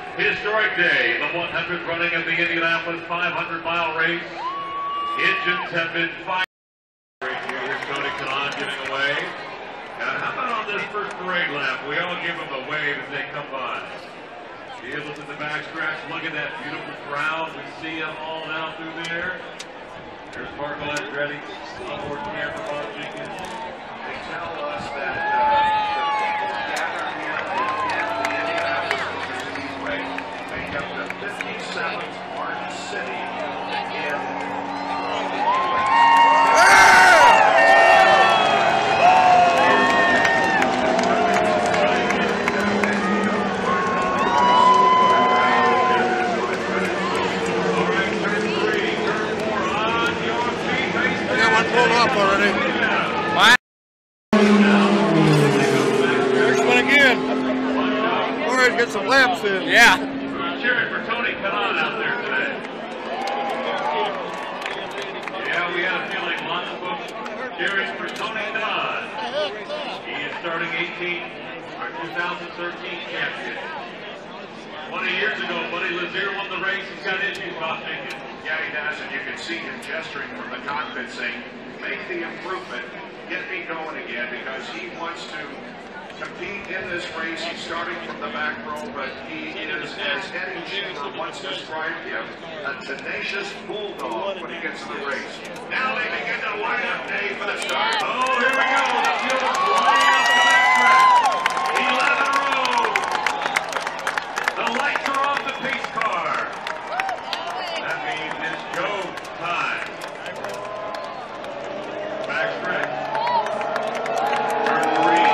Historic day, the 100th running of the Indianapolis 500-mile race. Engines have been fired. Here's Tony Kanon giving away. Now, how about on this first parade lap? We all give them a wave as they come by. Vehicles in the backstretch. Look at that beautiful crowd. We see them all now through there. There's Marco Andretti, onboard camera, Bob Jenkins. They tell us that the people gathered here in the Indianapolis Speedway make up the 57th largest city in the world. Pulled up already. What? Next one again. Or get some laps in. Yeah. Cheering for Tony Kanon out there today. Yeah, we had a feeling lots of folks cheering for Tony Kanon. He is starting 18, our 2013 champion. 20 years ago, Buddy Lazier won the race. He's got issues off Jenkins. Yeah, he does, and you can see him gesturing from the cockpit saying, make the improvement, get me going again, because he wants to compete in this race. He's starting from the back row, but he is, as Eddie Schinger once described him, a tenacious bulldog when he gets to the race. Now they begin to line up, Dave, for the start. Oh, here we go. The field is lining up the backtrack. 11 rows. The lights are off the pace car. That means it's go time. Backstretch. Turn 3.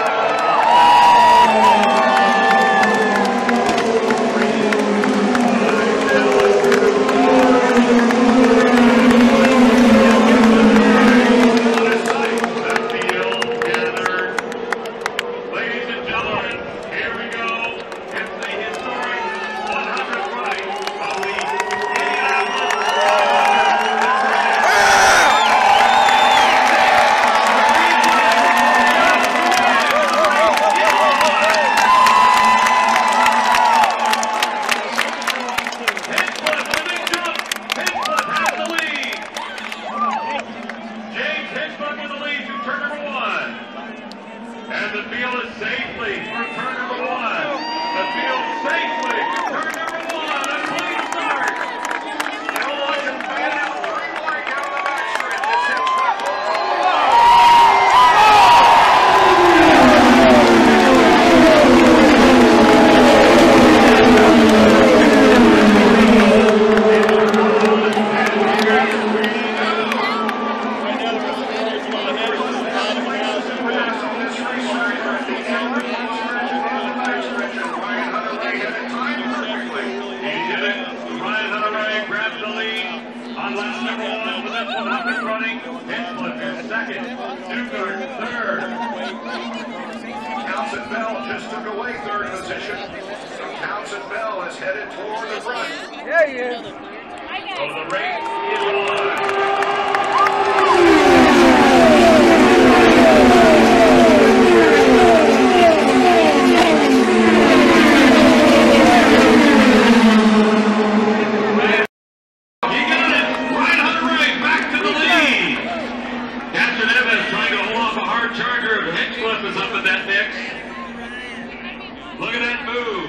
Look at that move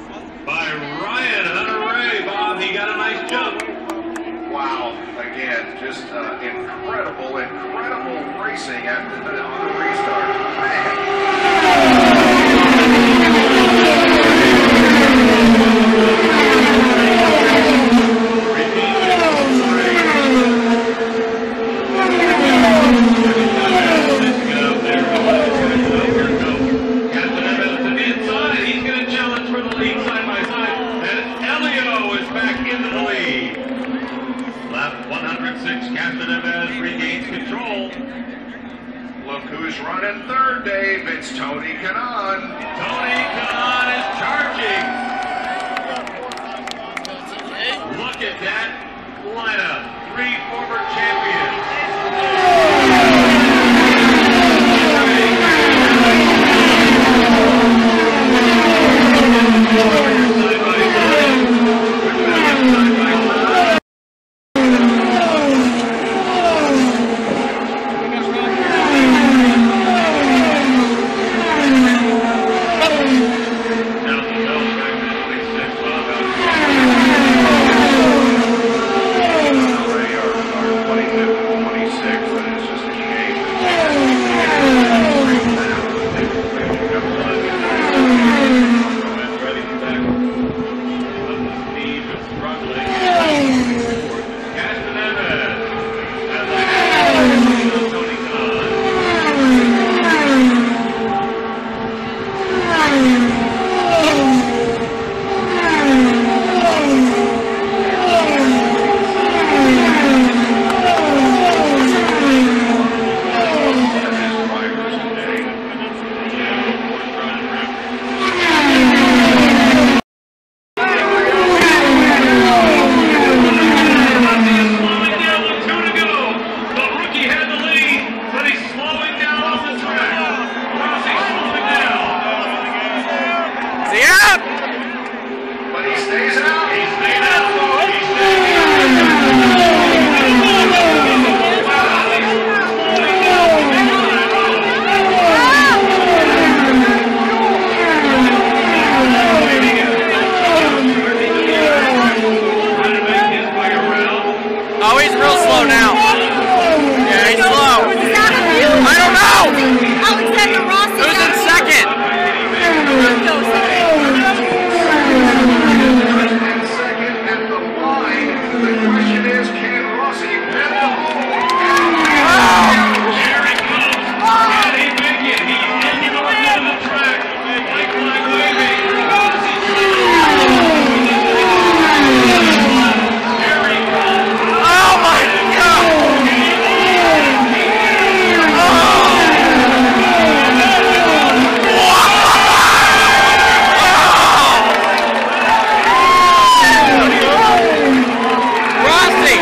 by Ryan Hunter-Reay. Bob, he got a nice jump. Wow, again, just incredible racing on the restart. Who's running third, Dave? It's Tony Kanon. Tony Kanon is charging. Look at that lineup. 3 former champions. Side by Oh, he's real slow now. Yeah, he's slow. Is that a view? I don't know. Alexander Rossi. Who's in second? And second at the line. The question is, can Rossi bend the hole? Here he comes. Can he make it? He's in the middle of the track. White flag waving. Here he comes. Oh my God! Rossi!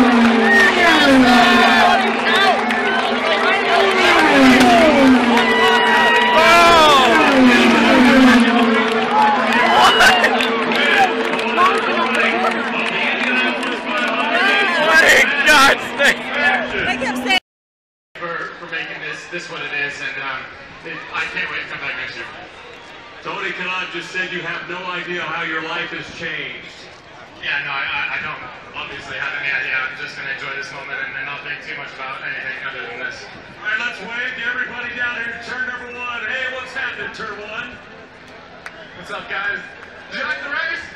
I kept saying. For making this what it is, and I can't wait to come back next year. Tony Kanaan just said you have no idea how your life has changed. Yeah, no, I don't obviously have any idea. I'm just going to enjoy this moment and not think too much about anything other than this. All right, let's wave to everybody down here in turn number one. Hey, what's happening, turn one? What's up, guys? Did you like the race?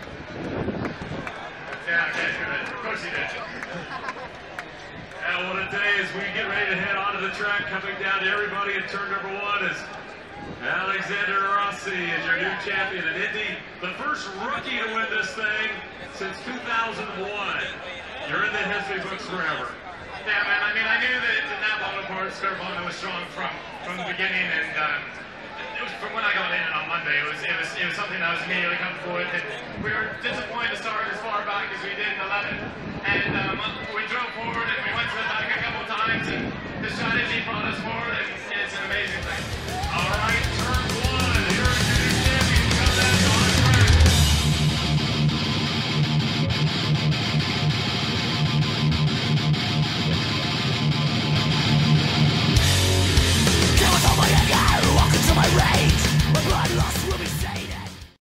Yeah, okay, good. Of course you did. And what a day as we get ready to head onto the track. Coming down to everybody in turn number one is Alexander Rossi is your new champion in Indy. The first rookie to win this thing since 2001. You're in the history books forever. Yeah, man, I mean, I knew that in that motorsport, Scarbono was strong from the beginning, and it was from when I got in on Monday. It was something I was immediately comfortable with, and we were disappointed to start as far back as we did in 11. And we drove forward, and we went to the back a couple of times, and the strategy brought us forward, and it's an amazing thing.